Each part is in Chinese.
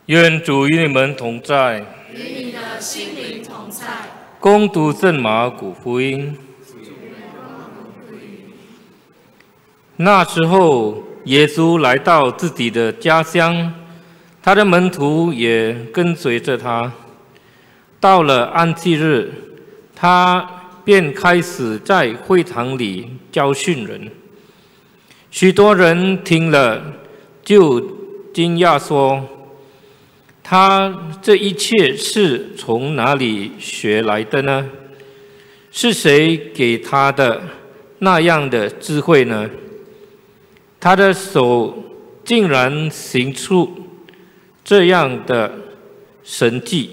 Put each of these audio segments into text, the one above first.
愿主与你们同在， 与你的心灵同在。 恭读圣马古福音。那时候，耶稣来到自己的家乡，他的门徒也跟随着他。到了安息日，他便开始在会堂里教训人。许多人听了，就惊讶说：“他这一切是从哪里学来的呢？是谁给他的那样的智慧呢？他的手竟然行出这样的神迹，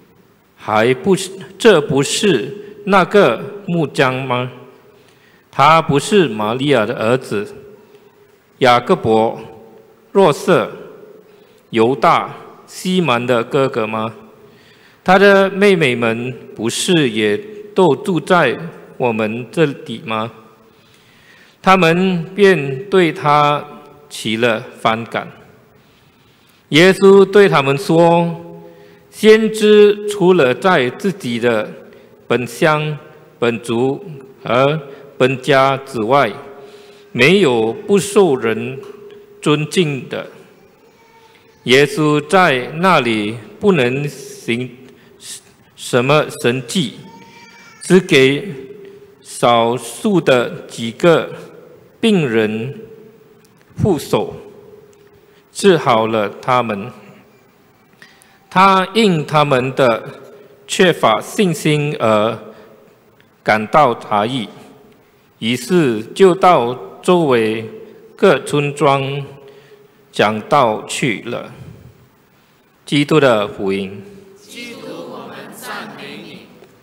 这不是那个木匠吗？他不是玛利亚的儿子雅各伯、若瑟、犹大、西门的哥哥吗？他的妹妹们不是也都住在我们这里吗？”他们便对他起了反感。耶稣对他们说：“先知除了在自己的本乡、本族和本家之外，没有不受人尊敬的。耶稣在那里不能行什么神迹，只给少数的几个病人覆手，治好了他们。他因他们的缺乏信心而感到诧异，于是就到周围各村庄讲道去了。基督的福音。 基督，我们赞美你。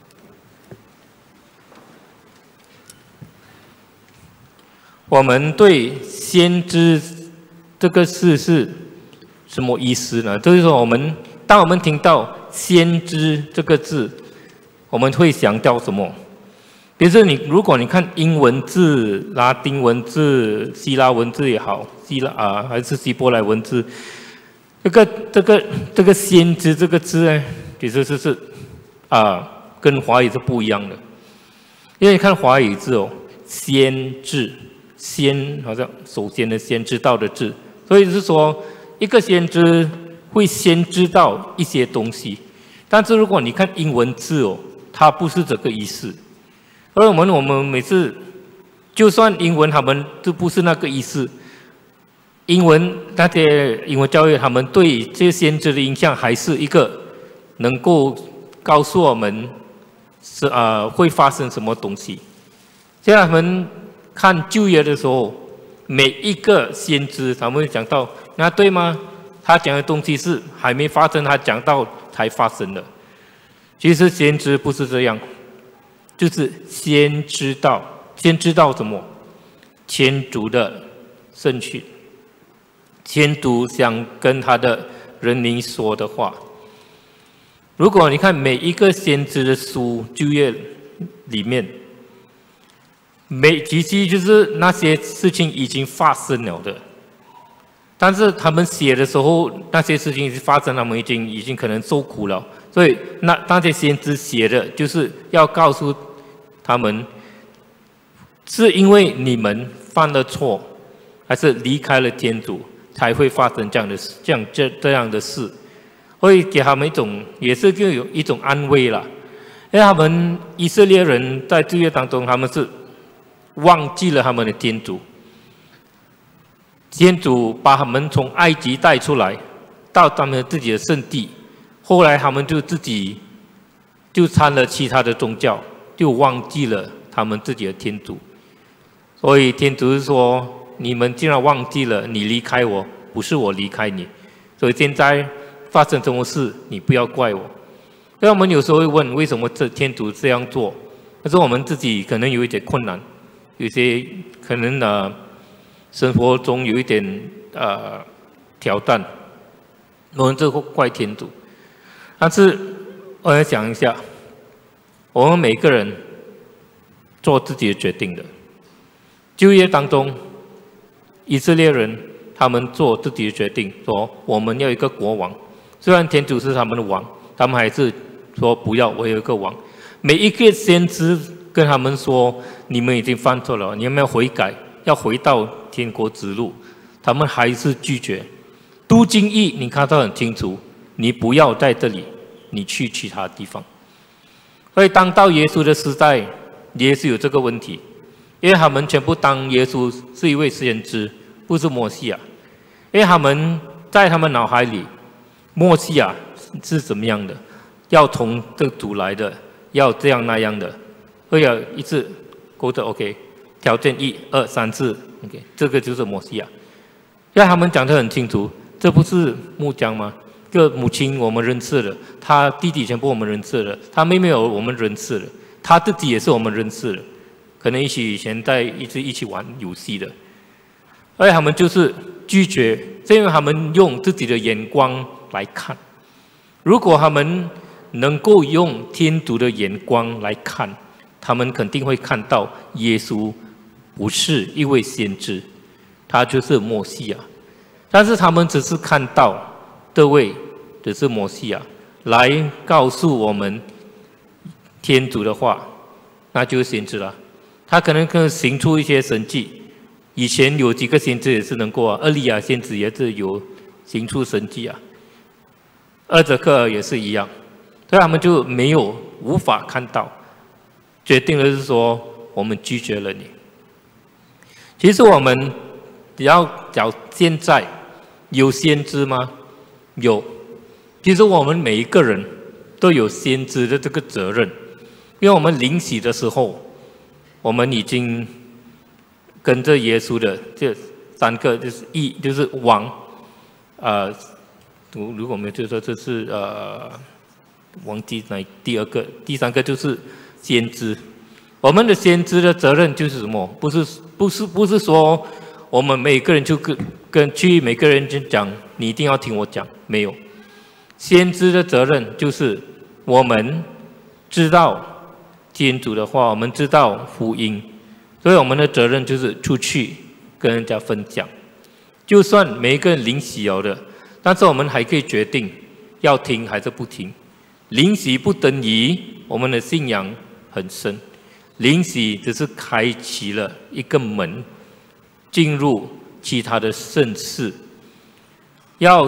我们对先知这个事是什么意思呢？就是说，当我们听到先知这个字，我们会想到什么？比如说如果你看英文字、拉丁文字、希腊文字也好，还是希伯来文字，这个先知这个字呢，其实是跟华语是不一样的。因为你看华语字哦，先知。先好像首先的先知道的字，所以是说一个先知会先知道一些东西。但是如果你看英文字哦，它不是这个意思。而我们每次就算英文他们都不是那个意思。那些英文教育他们对这些先知的印象还是一个能够告诉我们是会发生什么东西。现在他们看旧约的时候，每一个先知他们会讲到，那对吗？他讲的东西是还没发生，他讲到才发生的。其实先知不是这样，就是先知道什么？天主的圣训，天主想跟他的人民说的话。如果你看每一个先知的书，旧约里面，其实就是那些事情已经发生了的，但是他们写的时候，那些事情已经发生，他们已经可能受苦了，所以那些先知写的就是要告诉他们，是因为你们犯了错，还是离开了天主，才会发生这样的事，会给他们也是就有一种安慰了，因为他们以色列人在旧约当中，他们是忘记了他们的天主，天主把他们从埃及带出来，到他们自己的圣地，后来他们就自己就参了其他的宗教，就忘记了他们自己的天主。所以天主是说：你们既然忘记了，你离开我，不是我离开你。所以现在发生什么事，你不要怪我。所以我们有时候会问，为什么天主这样做？但是我们自己可能有一点困难。有些可能生活中有一点挑战，我们就会怪天主。但是我要想一下，我们每个人做自己的决定的。旧约当中，以色列人他们做自己的决定，说我们要一个国王， 虽然天主是他们的王，他们还是说不要，我有一个王。每一个先知跟他们说，你们已经犯错了，你们要悔改，要回到天国之路，他们还是拒绝。都经义你看到很清楚，你不要在这里，你去其他地方。所以当到耶稣的时代，也是有这个问题，因为他们全部当耶稣是一位先知，不是摩西亚。因为他们在他们脑海里，摩西亚是怎么样的，要从这个主来的，要这样那样的，会有一次勾着 OK， 条件1、2、3、4 OK， 这个就是摩西亚。因为他们讲得很清楚，这不是木匠吗？这个母亲我们认识了，他弟弟全部我们认识了，他妹妹有我们认识了，他自己也是我们认识了，可能以前在一起玩游戏的，而且他们就是拒绝，是因为他们用自己的眼光来看。如果他们能够用天主的眼光来看，他们肯定会看到耶稣不是一位先知，他就是默西亚。但是他们只是看到这位只是默西亚来告诉我们天主的话，那就是先知了。他可能行出一些神迹，以前有几个先知也是能够厄利亚先知也是有行出神迹啊，厄泽克尔也是一样，所以他们就无法看到，决定的是说我们拒绝了你。其实我们要讲现在有先知吗？有。其实我们每一个人都有先知的这个责任，因为我们领洗的时候，我们已经跟着耶稣的这3个就是义，就是王，如果没有就说这是忘记哪第2个，第3个就是先知。我们的先知的责任就是什么？不是说我们每个人就去每个人就讲你一定要听我讲，没有。先知的责任就是我们知道天主的话，我们知道福音，所以我们的责任就是出去跟人家分享。就算每一个人领洗了的，但是我们还可以决定要听还是不听。领洗不等于我们的信仰很深，领洗只是开启了一个门，进入其他的圣事。要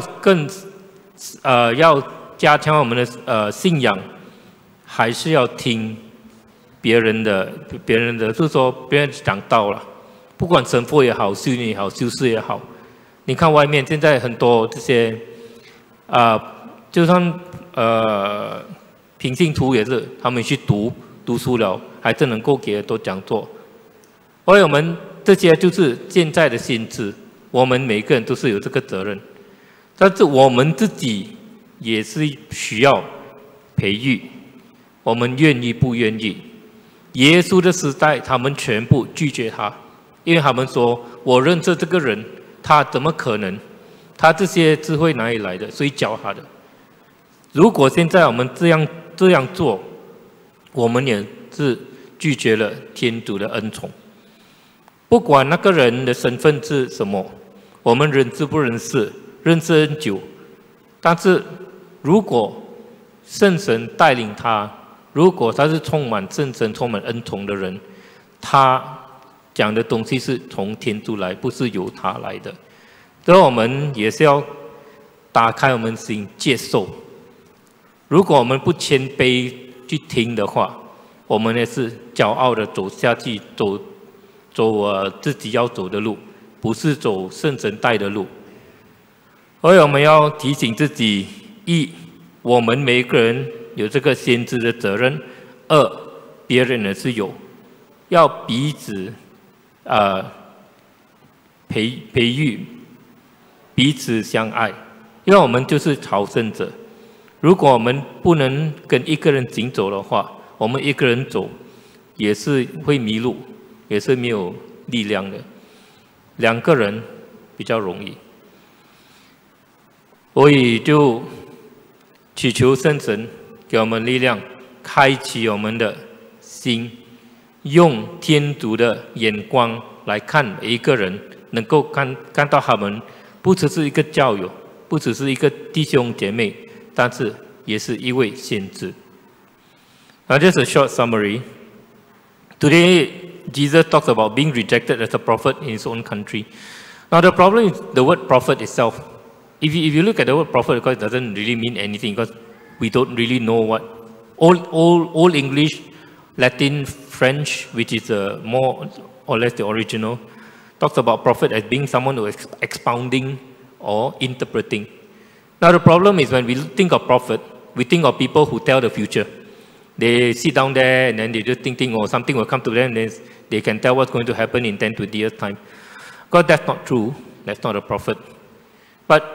加强我们的信仰，还是要听别人的，就是说别人讲道了，不管神父也好，修女也好，修士也好。你看外面现在很多这些就算平信徒也是，他们去读书了，还真能够给很多讲座。而我们这些就是现在的先知，我们每个人都是有这个责任，但是我们自己也是需要培育，我们愿意不愿意？耶稣的时代，他们全部拒绝他，因为他们说：“我认识这个人，他怎么可能？他这些智慧哪里来的？谁教他的？”如果现在我们这样做，我们也是拒绝了天主的恩宠。不管那个人的身份是什么，我们认识不认识，认识很久，但是如果圣神带领他，如果他是充满圣神、充满恩宠的人，他讲的东西是从天主来，不是由他来的。所以我们也是要打开我们心，接受。如果我们不谦卑去听的话，我们也是骄傲的走下去，走自己要走的路，不是走圣神带的路。所以我们要提醒自己：一，我们每一个人有这个先知的责任；二，别人也是有，要彼此培育，彼此相爱。因为我们就是朝圣者，如果我们不能跟一个人行走的话，我们一个人走也是会迷路，也是没有力量的。2个人比较容易，所以就祈求圣神给我们力量，开启我们的心，用天主的眼光来看每一个人，能够看到他们不只是一个教友，不只是一个弟兄姐妹， 但是也是一位先知。Now, just a short summary. Today, Jesus talks about being rejected as a prophet in his own country. Now, the problem is the word prophet itself. If you look at the word prophet, because it doesn't really mean anything, because we don't really know what Old English, Latin, French, which is more or less the original, talks about prophet as being someone who is expounding or interpreting. Now, the problem is when we think of prophet, we think of people who tell the future. They sit down there and then they just think, oh, something will come to them, and they can tell what's going to happen in 10, 20 years' time. God, that's not true. That's not a prophet. But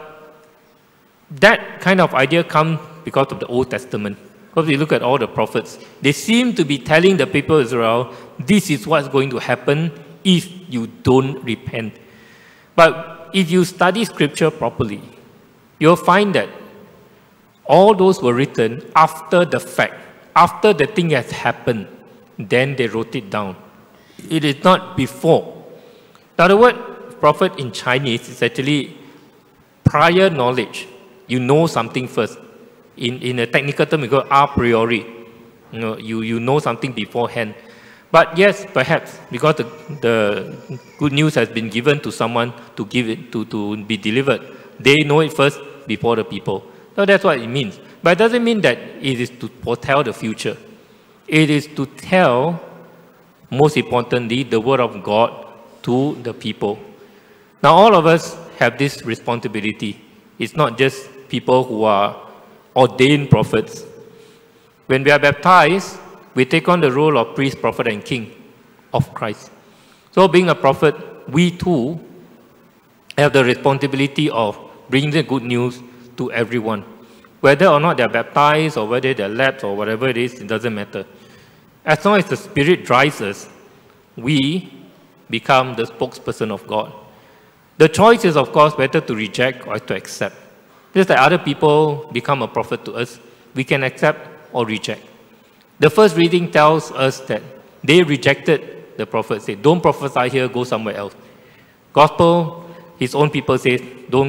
that kind of idea comes because of the Old Testament. Because we look at all the prophets, they seem to be telling the people of Israel, this is what's going to happen if you don't repent. But if you study scripture properly, you'll find that all those were written after the fact, after the thing has happened, then they wrote it down. It is not before. Now, the word prophet in Chinese is actually prior knowledge. You know something first. In a technical term, we go a priori. You know something beforehand. But yes, perhaps, because the good news has been given to someone to give it to be delivered, they know it first before the people. So that's what it means. But it doesn't mean that it is to foretell the future. It is to tell, most importantly, the word of God to the people. Now, all of us have this responsibility. It's not just people who are ordained prophets. When we are baptized, we take on the role of priest, prophet, and king of Christ. So being a prophet, we too have the responsibility of bringing the good news to everyone. Whether or not they're baptized, or whether they're lapsed, or whatever it is, it doesn't matter. As long as the Spirit drives us, we become the spokesperson of God. The choice is, of course, whether to reject or to accept. Just like other people become a prophet to us, we can accept or reject. The first reading tells us that they rejected the prophet, said, don't prophesy here, go somewhere else. Gospel, his own people say,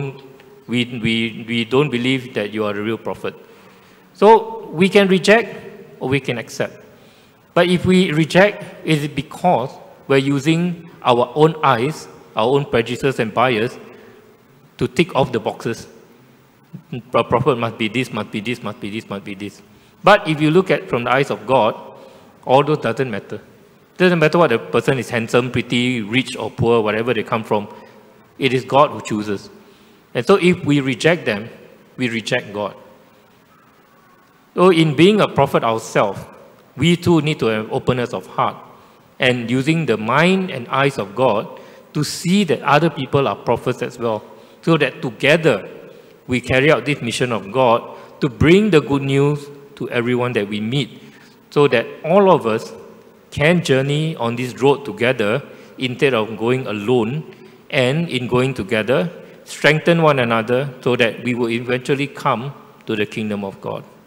we don't believe that you are a real prophet. So we can reject or we can accept. But if we reject, it is because we're using our own eyes, our own prejudices and bias to tick off the boxes. A prophet must be this, must be this, must be this, must be this. But if you look at from the eyes of God, all those doesn't matter. It doesn't matter what the person is handsome, pretty, rich or poor, whatever they come from. It is God who chooses. And so if we reject them, we reject God. So in being a prophet ourselves, we too need to have openness of heart and using the mind and eyes of God to see that other people are prophets as well, so that together we carry out this mission of God to bring the good news to everyone that we meet, so that all of us can journey on this road together instead of going alone, and in going together, strengthen one another so that we will eventually come to the kingdom of God.